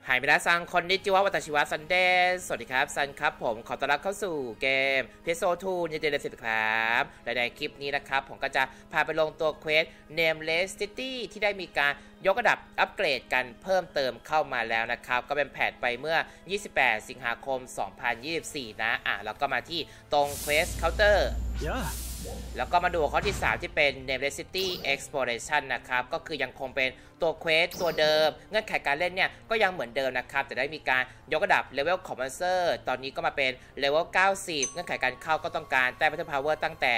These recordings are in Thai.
หายไปแล้วซังคนนิจิวะวัตชิวะซันเดสสวัสดีครับซันครับผมขอต้อนรับเข้าสู่เกมเพโซทูนิเดสิตครับและในคลิปนี้นะครับผมก็จะพาไปลงตัวเควส Nameless City ที่ได้มีการยกระดับอัปเกรดกันเพิ่มเติมเข้ามาแล้วนะครับก็เป็นแพทไปเมื่อ28สิงหาคม2024นะแล้วก็มาที่ตรงเควสเคาน์เตอร์แล้วก็มาดูข้อที่3ที่เป็น Nameless City Exploration นะครับก็คือยังคงเป็นตัวเควสตัวเดิมเงื่อนไขการเล่นเนี่ยก็ยังเหมือนเดิมนะครับแต่ได้มีการยกระดับเลเวลของมอนสเตอร์ตอนนี้ก็มาเป็นเลเวล90เงื่อนไขการเข้าก็ต้องการแต้ม Battle Power ตั้งแต่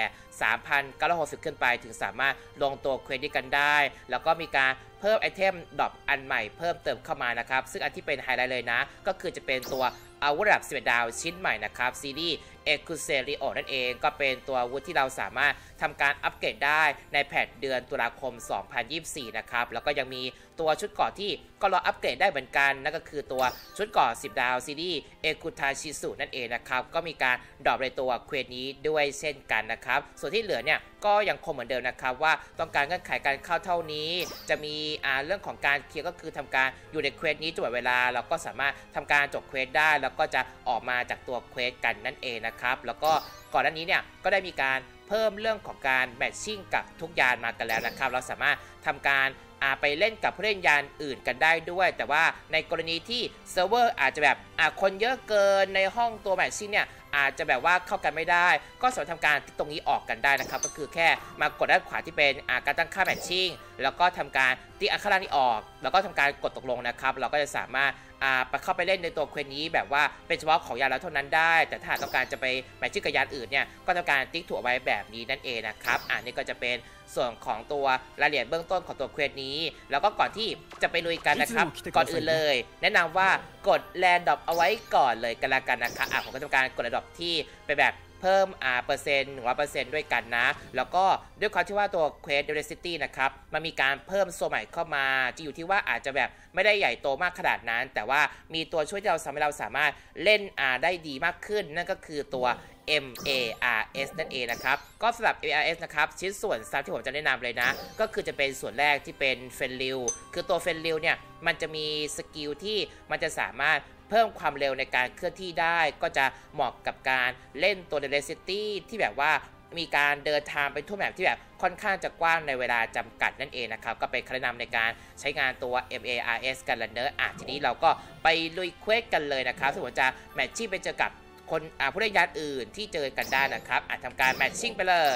3,960 ขึ้นไปถึงสามารถลงตัวเควสนี้กันได้แล้วก็มีการเพิ่มไอเทมดรอปอันใหม่เพิ่มเติมเข้ามานะครับซึ่งอันที่เป็นไฮไลท์เลยนะก็คือจะเป็นตัวอาวุธระดับ11ดาวชิ้นใหม่นะครับซีรีส์เอคุเซริโอนั่นเองก็เป็นตัวอาวุธที่เราสามารถทำการอัปเกรดได้ในแพทเดือนตุลาคม2024นะครับแล้วก็ยังมีตัวชุดเกราะที่ก็รออัปเกรดได้เหมือนกันนั่นก็คือตัวชุดเกราะ10ดาวซีรีส์เอคุทาชิสุนั่นเองนะครับก็มีการดรอปในตัวเควสนี้ด้วยเช่นกันนะครับส่วนที่เหลือเนี่ยก็ยังคงเหมือนเดิมนะครับว่าต้องการเงื่อนไขการเข้าเท่านี้จะมีเรื่องของการเคลียร์ก็คือทำการอยู่ในเควสนี้จนเวลาเราก็สามารถทำการจบเควสได้แล้วก็จะออกมาจากตัวเควสกันนั่นเองนะครับแล้วก็ก่อนหน้านี้เนี่ยก็ได้มีการเพิ่มเรื่องของการแมทชิ่งกับทุกยานมากันแล้วนะครับเราสามารถทำการไปเล่นกับผู้เล่นยานอื่นกันได้ด้วยแต่ว่าในกรณีที่เซิร์ฟเวอร์อาจจะแบบคนเยอะเกินในห้องตัวแมทชิ่งเนี่ยอาจจะแบบว่าเข้ากันไม่ได้ก็สามารถทำการติ๊กตรงนี้ออกกันได้นะครับก็คือแค่มากดด้านขวาที่เป็นการตั้งค่าแมทชิ่งแล้วก็ทำการติ๊กข้างล่างนี้ออกแล้วก็ทำการกดตกลงนะครับเราก็จะสามารถเข้าไปเล่นในตัวเควสนี้แบบว่าเป็นเฉพาะของยานเราเท่านั้นได้แต่ถ้าต้องการจะไปแมทชิ่งกับยานอื่นเนี่ยก็ทำการติ๊กถูกไว้แบบนี้นั่นเองนะครับนี่ก็จะเป็นส่วนของตัวรายละเอียดเบื้องต้นของตัวเควสนี้แล้วก็ก่อนที่จะไปลุยกันนะครับก่อนอื่นเลยแนะนำว่ากดแลนด์ดรอปเอาไว้ก่อนเลยกันละกันนะครับผมก็ทำการกดแลนด์ดรอปที่เป็นแบบเพิ่มเปอร์เซ็นต์100%ด้วยกันนะแล้วก็ด้วยความที่ว่าตัว Quest Diversity นะครับมันมีการเพิ่มโซนใหม่เข้ามาจะอยู่ที่ว่าอาจจะแบบไม่ได้ใหญ่โตมากขนาดนั้นแต่ว่ามีตัวช่วยที่เราทำให้เราสามารถเล่นได้ดีมากขึ้นนั่นก็คือตัว MARS นั่นเองนะครับก็สำหรับ MARS นะครับชิ้นส่วนซับที่ผมจะแนะนำเลยนะก็คือจะเป็นส่วนแรกที่เป็นเฟนริลคือตัวเฟนริลเนี่ยมันจะมีสกิลที่มันจะสามารถเพิ่มความเร็วในการเคลื่อนที่ได้ก็จะเหมาะกับการเล่นตัว Density ที่แบบว่ามีการเดินทางไปทั่วแมปที่แบบค่อนข้างจะกว้างในเวลาจำกัดนั่นเองนะครับก็เป็นคำแนะนำในการใช้งานตัว MARS กันละเนอะทีนี้เราก็ไปลุยเควสกันเลยนะครับสมมติจะแมทชิ่งไปเจอกับคนผู้เล่นยานอื่นที่เจอกันได้นะครับทำการแมทชิ่งไปเลย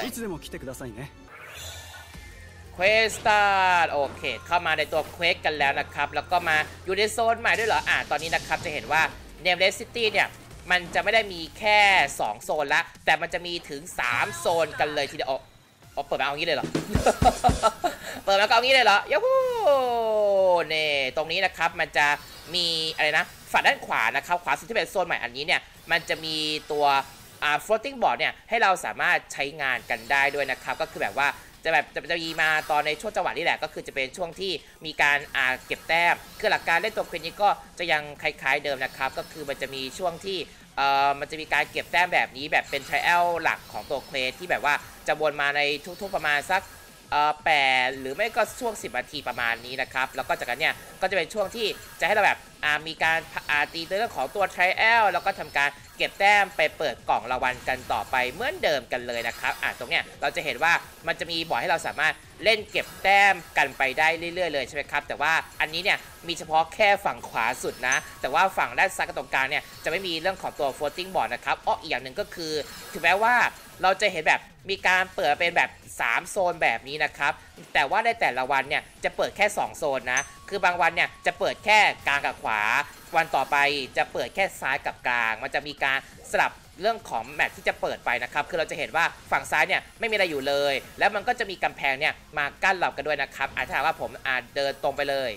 เควสตาร์โอเคเข้ามาในตัวเควสกันแล้วนะครับแล้วก็มาอยู่ในโซนใหม่ด้วยเหรอตอนนี้นะครับจะเห็นว่า Nameless City เนี่ยมันจะไม่ได้มีแค่2โซนละแต่มันจะมีถึง3โซนกันเลยทีเดียวเปิดมาเอางี้เลยเหรอ เปิดมาก็เอางี้เลยเหรอยูฮูเน่ตรงนี้นะครับมันจะมีอะไรนะฝั่งด้านขวานะครับขวาสุดที่เป็นโซนใหม่อันนี้เนี่ยมันจะมีตัวfloating board เนี่ยให้เราสามารถใช้งานกันได้ด้วยนะครับก็คือแบบว่าจะมีมาตอนในช่วงจังหวะนี้แหละก็คือจะเป็นช่วงที่มีการเก็บแต้มคือหลักการเล่นตัวเควสนี้ก็จะยังคล้ายๆเดิมนะครับก็คือมันจะมีช่วงที่มันจะมีการเก็บแต้มแบบนี้แบบเป็น trial หลักของตัวเควสที่แบบว่าจะวนมาในทุกๆประมาณสัก8หรือไม่ก็ช่วง10นาทีประมาณนี้นะครับแล้วก็จากนั้นเนี่ยก็จะเป็นช่วงที่จะให้เราแบบมีการตีเรื่องของตัว trial แล้วก็ทำการเก็บแต้มไปเปิดกล่องรางวัลกันต่อไปเหมือนเดิมกันเลยนะครับตรงเนี้ยเราจะเห็นว่ามันจะมีบอร์ดให้เราสามารถเล่นเก็บแต้มกันไปได้เรื่อยๆเลยใช่ไหมครับแต่ว่าอันนี้เนี่ยมีเฉพาะแค่ฝั่งขวาสุดนะแต่ว่าฝั่งด้านซ้ายกับตรงกลางเนี่ยจะไม่มีเรื่องของตัว floating board นะครับอีกอย่างหนึ่งก็คือถึงแม้ว่าเราจะเห็นแบบมีการเปิดเป็นแบบ3โซนแบบนี้นะครับแต่ว่าในแต่ละวันเนี่ยจะเปิดแค่2โซนนะคือบางวันเนี่ยจะเปิดแค่กลางกับขวาวันต่อไปจะเปิดแค่ซ้ายกับกลางมันจะมีการสลับเรื่องของแมทที่จะเปิดไปนะครับคือเราจะเห็นว่าฝั่งซ้ายเนี่ยไม่มีอะไรอยู่เลยแล้วมันก็จะมีกำแพงเนี่ยมากั้นเรากันด้วยนะครับถ้าหากว่าผมเดินตรงไปเลย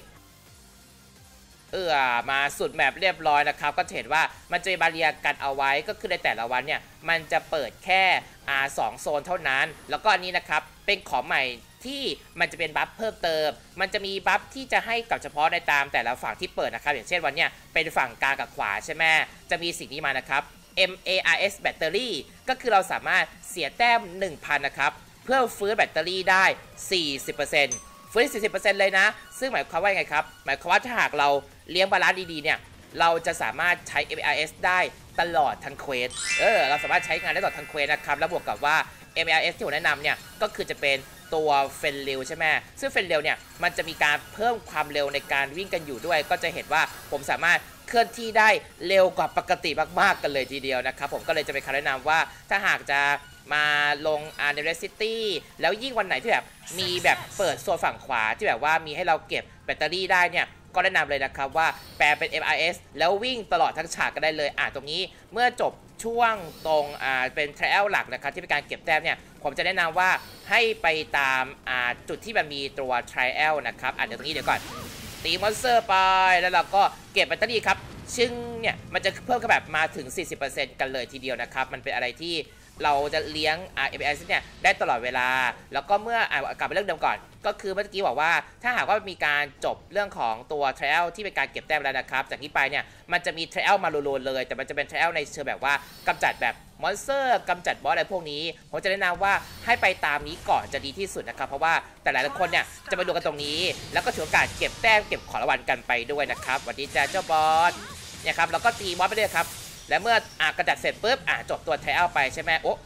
มาสุดแมปเรียบร้อยนะครับก็จะเห็นว่ามันจะมีบาเรียกันเอาไว้ก็คือในแต่ละวันเนี่ยมันจะเปิดแค่2โซนเท่านั้นแล้วก็อันนี้นะครับเป็นของใหม่ที่มันจะเป็นบัฟเพิ่มเติมมันจะมีบัฟที่จะให้กับเฉพาะในตามแต่ละฝั่งที่เปิดนะครับอย่างเช่นวันเนี้ยเป็นฝั่งกลางกับขวาใช่ไหมจะมีสิ่งนี้มานะครับ MARS Battery ก็คือเราสามารถเสียแต้ม 1,000 นะครับเพื่อฟื้นแบตเตอรี่ได้ 40% ฟื้น 40% เลยนะซึ่งหมายความว่าไงครับหมายความว่าถ้าหากเราเลี้ยงบาลานซ์ดีๆเนี่ยเราจะสามารถใช้ MARS ได้ตลอดทั้งเควสเราสามารถใช้งานได้ตลอดทั้งเควสนะครับแล้วบวกกับว่า MARS ที่ผมแนะนำเนี่ยก็คือจะเป็นตัวเฟนเร็วใช่ไหมซึ่งเฟนเร็วเนี่ยมันจะมีการเพิ่มความเร็วในการวิ่งกันอยู่ด้วยก็จะเห็นว่าผมสามารถเคลื่อนที่ได้เร็วกว่าปกติมากๆกันเลยทีเดียวนะครับผมก็เลยจะเป็นคำแนะนำว่าถ้าหากจะมาลงเนเรซิตี้แล้วยิ่งวันไหนที่แบบมีแบบเปิดโซนฝั่งขวาที่แบบว่ามีให้เราเก็บแบตเตอรี่ได้เนี่ยก็แนะนำเลยนะครับว่าแปลเป็น MRS แล้ววิ่งตลอดทั้งฉากก็ได้เลยตรงนี้เมื่อจบช่วงตรงเป็น trial หลักนะครับที่เป็นการเก็บแต้มเนี่ยผมจะแนะนำว่าให้ไปตามจุดที่มันมีตัว trial นะครับเดี๋ยวตรงนี้เดี๋ยวก่อนตีมอนสเตอร์ไปแล้วเราก็เก็บแบตเตอรี่ครับซึ่งเนี่ยมันจะเพิ่มขึ้นแบบมาถึง 40% กันเลยทีเดียวนะครับมันเป็นอะไรที่เราจะเลี้ยงMARS เนี่ยได้ตลอดเวลาแล้วก็เมื่อกลับไปเรื่องเดิมก่อนก็คือเมื่อกี้บอกว่าถ้าหากว่ามีการจบเรื่องของตัว trial ที่เป็นการเก็บแต้มแล้วนะครับจากนี้ไปเนี่ยมันจะมี trial มาโลๆเลยแต่มันจะเป็น trial ในเชิงแบบว่ากำจัดแบบมอนสเตอร์กำจัดบอสอะไรพวกนี้ผมจะแนะนำว่าให้ไปตามนี้ก่อนจะดีที่สุดนะครับเพราะว่าแต่หลายคนเนี่ยจะไปดูกันตรงนี้แล้วก็ถือโอกาสเก็บแต้มเก็บของรางวัลกันไปด้วยนะครับสวัสดีจ้าเจ้าบอสเนี่ยครับแล้วก็ตีมอสไปด้วยครับและเมื่อกระจัดเสร็จปุ๊บจบตัว trial ไปใช่ไหมโอ้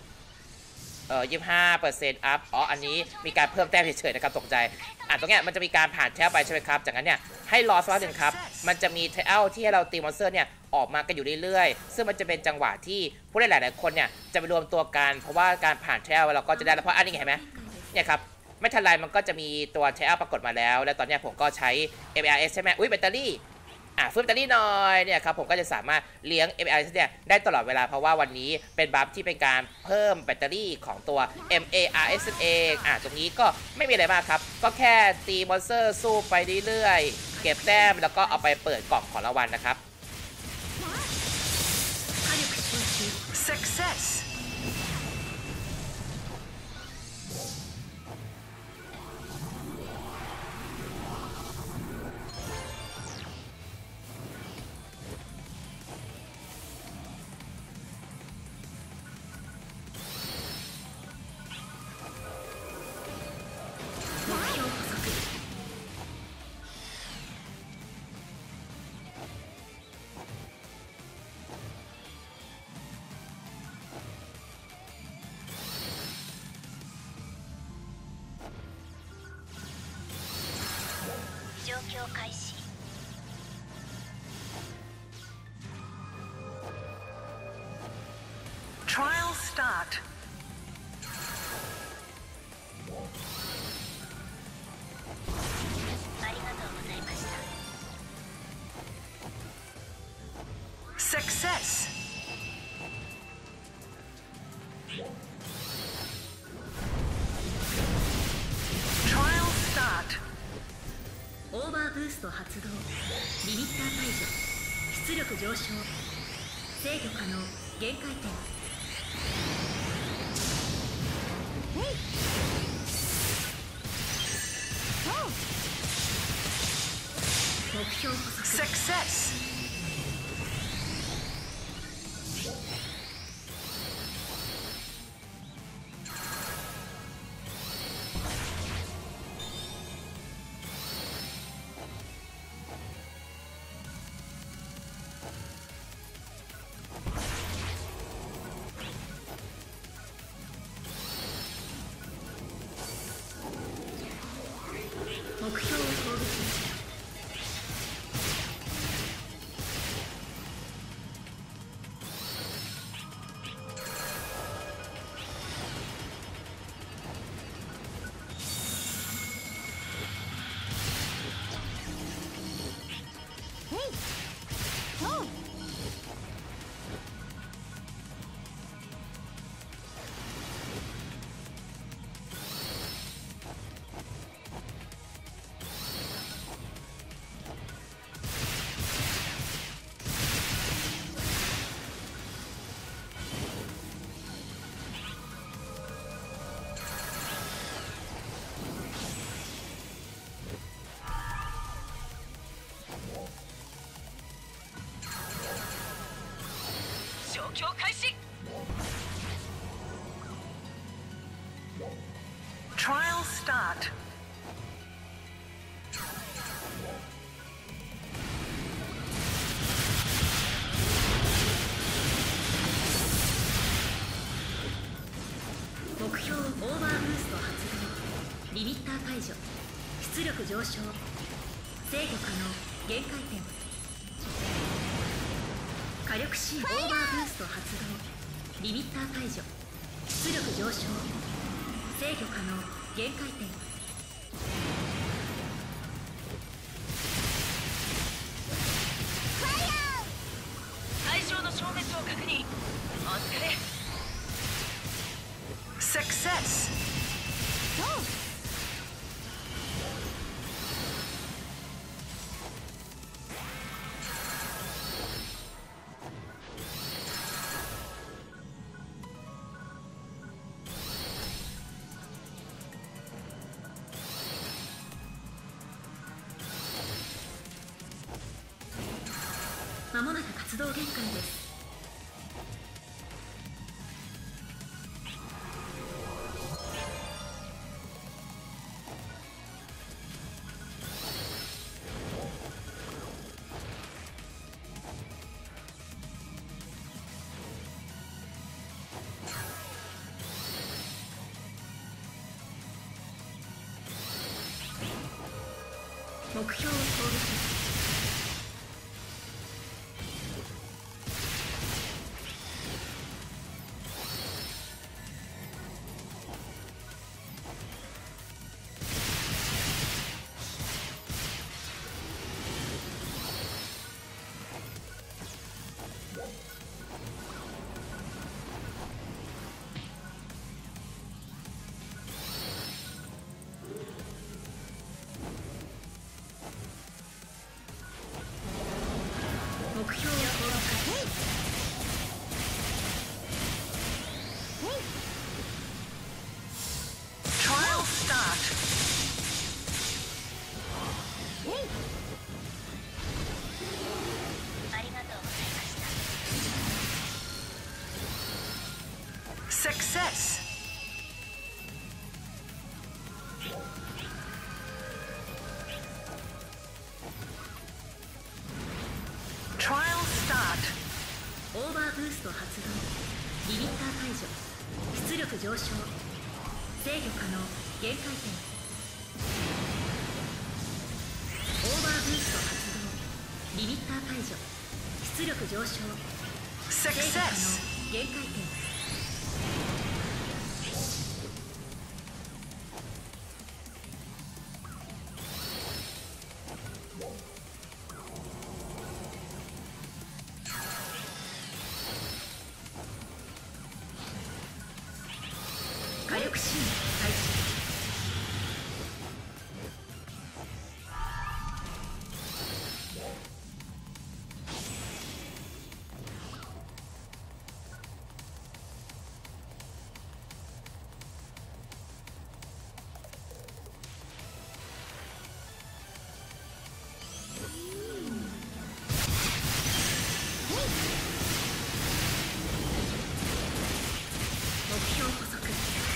25% อัพอันนี้มีการเพิ่มแต้มเฉยๆนะครับตกใจตรงเนี้ยมันจะมีการผ่านแทลไปใช่ไหมครับจากนั้นเนี่ยให้รอสักพักหนึ่งครับมันจะมีเทลที่ให้เราตีมอนสเตอร์เนี่ยออกมากันอยู่เรื่อยๆซึ่งมันจะเป็นจังหวะที่ผู้เล่นหลายๆคนเนี่ยจะไปรวมตัวกันเพราะว่าการผ่านเทลเราก็จะได้แล้วเพราะอันนี้เห็นไหมเนี่ยครับไม่ทันไรมันก็จะมีตัวเทลปรากฏมาแล้วและตอนนี้ผมก็ใช้ MARS ใช่ไหมแบตเตอรี่ฟื้นแบตเตอรี่หน่อยเนี่ยครับผมก็จะสามารถเลี้ยง MARS เนี่ยได้ตลอดเวลาเพราะว่าวันนี้เป็นบัฟที่เป็นการเพิ่มแบตเตอรี่ของตัว MARS เองตรงนี้ก็ไม่มีอะไรมากครับก็แค่ตีมอนสเตอร์สู้ไปเรื่อยๆเก็บแต้มแล้วก็เอาไปเปิดกล่องของรางวัลนะครับ Success Trial start. Success. Trial start. オーバーブースト発動リミッター解除出力上昇制御可能限界点目標補足 Success. 出力上昇、制御可能、限界点、火力シーン、オーバーブースト発動、リミッター解除、出力上昇、制御可能、限界点、 対象の消滅を確認。お疲れ。Success. まもなく活動限界です。目標を攻撃。目標を攻撃。 Trial start. ありがとうございました。 Success. Trial start. オーバーブースト発動、リミッター解除、出力上昇、制御可能、限界点、オーバーブースト発動、リミッター解除、出力上昇、制御可 Success. 能、限界点、火力シーン開始。目標捕捉。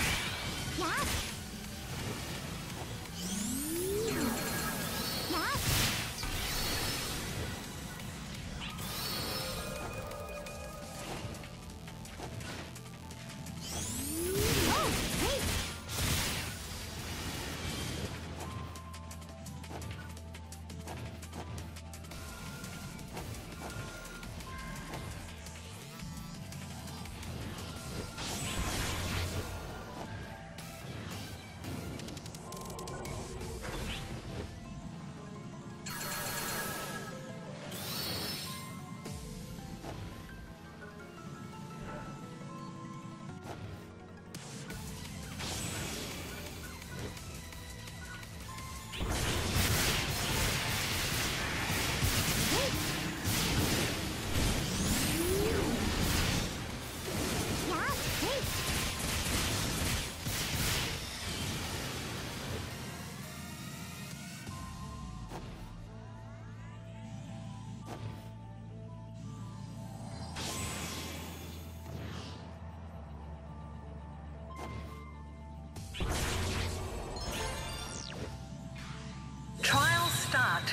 Trial start.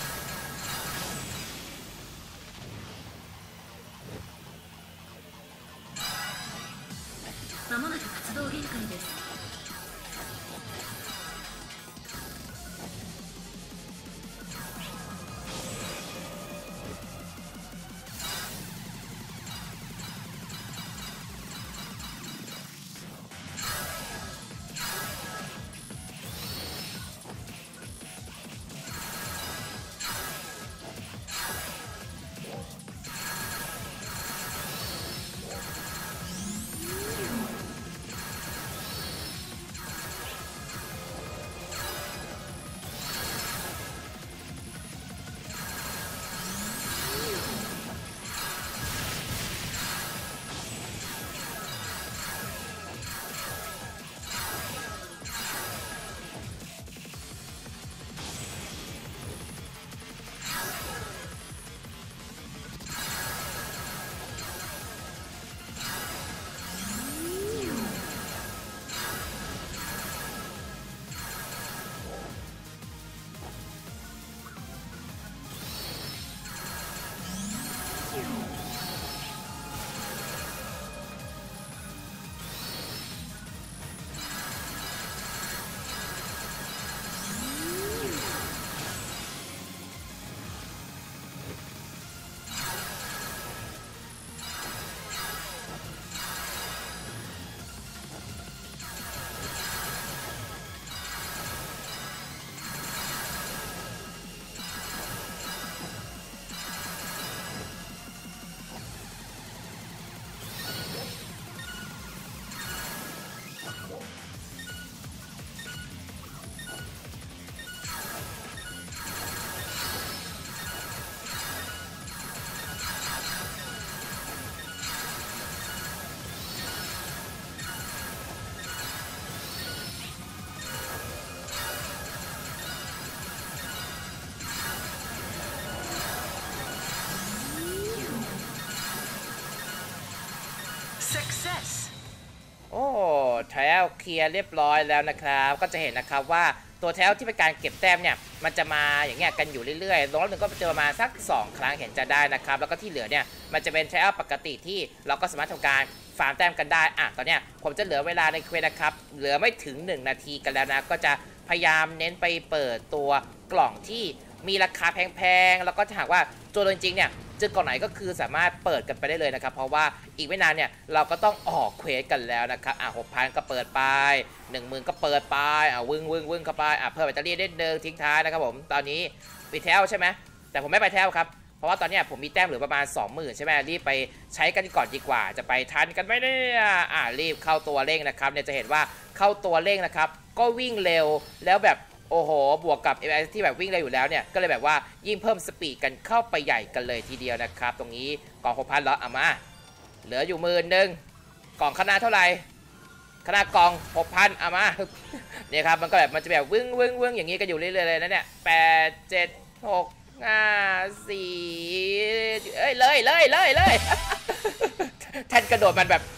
目展開です。 โอ้แถวเคลียร์เรียบร้อยแล้วนะครับก็จะเห็นนะครับว่าตัวแถวที่เป็นการเก็บแต้มเนี่ยมันจะมาอย่างเงี้ยกันอยู่เรื่อยๆรอบหนึ่งก็เจอมาสัก2 ครั้งเห็นจะได้นะครับแล้วก็ที่เหลือเนี่ยมันจะเป็นแถวปกติที่เราก็สามารถทำการฟาร์มแต้มกันได้ตอนเนี้ยผมจะเหลือเวลาในเควสนะครับเหลือไม่ถึง1 นาทีกันแล้วนะก็จะพยายามเน้นไปเปิดตัวกล่องที่มีราคาแพงๆแล้วก็ถ้าหากว่าตัวจริงๆเนี่ยเจอกล่องไหนก็คือสามารถเปิดกันไปได้เลยนะครับเพราะว่าอีกไม่นานเนี่ยเราก็ต้องออกเควสกันแล้วนะครับ6,000ก็เปิดไป 10,000ก็เปิดไปวึ่งเข้าไปเพิ่มแบตเตอรี่ได้เดินทิ้งท้ายนะครับผมตอนนี้ไปแถวใช่ไหมแต่ผมไม่ไปแถวครับเพราะว่าตอนนี้ผมมีแต้มเหลือประมาณ 20,000 ใช่ไหมรีบไปใช้กันก่อนดีกว่าจะไปทันกันไหมเนี่ยรีบเข้าตัวเร่งนะครับเนี่ยจะเห็นว่าเข้าตัวเร่งนะครับก็วิ่งเร็วแล้วแบบโอ้โหบวกกับ AI ที่แบบวิ่งเร็วอยู่แล้วเนี่ยก็เลยแบบว่ายิ่งเพิ่มสปีดกันเข้าไปใหญ่กันเลยทีเดียวนะครับตรงนี้กล่อง 6,000 แล้วมาเหลืออยู่10,000กล่องขนาดเท่าไหร่ขนาดกล่อง 6,000มาเนี่ยครับมันก็แบบมันจะแบบวึ่งอย่างนี้กันอยู่เรื่อยๆเลยนะเนี่ย8 7 6 5 4เลยแท่นกระโดดมันแบบ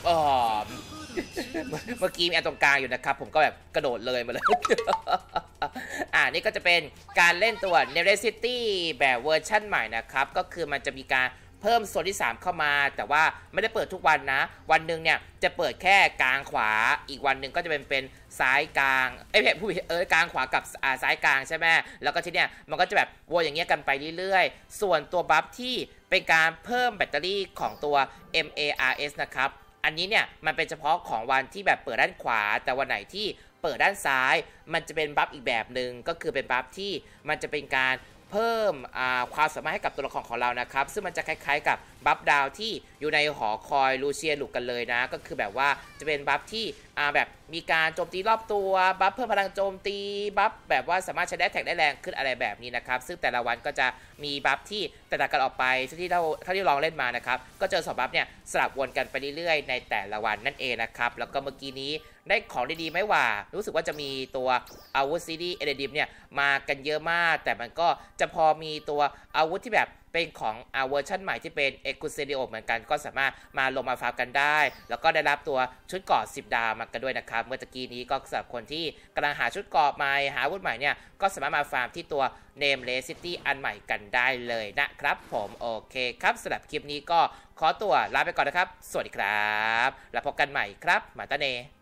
เมื่อกี้มีอันตรงกลางอยู่นะครับผมก็แบบกระโดดเลยมาเลยนี่ก็จะเป็นการเล่นตัว Nemesis City แบบเวอร์ชั่นใหม่นะครับก็คือมันจะมีการเพิ่มโซนที่3เข้ามาแต่ว่าไม่ได้เปิดทุกวันนะวันหนึ่งเนี่ยจะเปิดแค่กลางขวาอีกวันหนึ่งก็จะเป็นซ้ายกลางกลางขวากับซ้ายกลางใช่ไหมแล้วก็ที่เนี่ยมันก็จะแบบวนอย่างเงี้ยกันไปเรื่อยๆส่วนตัวบัฟที่เป็นการเพิ่มแบตเตอรี่ของตัว MARS นะครับอันนี้เนี่ยมันเป็นเฉพาะของวันที่แบบเปิดด้านขวาแต่วันไหนที่เปิดด้านซ้ายมันจะเป็นบัฟอีกแบบหนึ่งก็คือเป็นบัฟที่มันจะเป็นการเพิ่มความสามารถให้กับตัวละครของเรานะครับซึ่งมันจะคล้ายๆกับบัฟดาวที่อยู่ในหอคอยลูเซียลุกกันเลยนะก็คือแบบว่าจะเป็นบัฟที่แบบมีการโจมตีรอบตัวบัฟเพิ่มพลังโจมตีบัฟแบบว่าสามารถใช้ได้แท็กได้แรงขึ้นอะไรแบบนี้นะครับซึ่งแต่ละวันก็จะมีบัฟที่แตกต่างกันออกไปที่เท่าที่ลองเล่นมานะครับก็เจอ2บัฟเนี่ยสลับวนกันไปเรื่อยๆในแต่ละวันนั่นเองนะครับแล้วก็เมื่อกี้นี้ได้ของดีๆไหมว่ารู้สึกว่าจะมีตัวอาวุธซีรีส์เอเดดิมเนี่ยมากันเยอะมากแต่มันก็จะพอมีตัวอาวุธที่แบบเป็นของเวอร์ชันใหม่ที่เป็นเอกุเซเดียเหมือนกันก็สามารถมาลงมาฟาร์มกันได้แล้วก็ได้รับตัวชุดเกราะ10 ดาวมากันด้วยนะครับเมื่อกี้นี้ก็สำหรับคนที่กำลังหาชุดเกราะใหม่หาอาวุธใหม่เนี่ยก็สามารถมาฟาร์มที่ตัว Nameless City อันใหม่กันได้เลยนะครับผมโอเคครับสำหรับคลิปนี้ก็ขอตัวลาไปก่อนนะครับสวัสดีครับแล้วพบกันใหม่ครับมาตาเน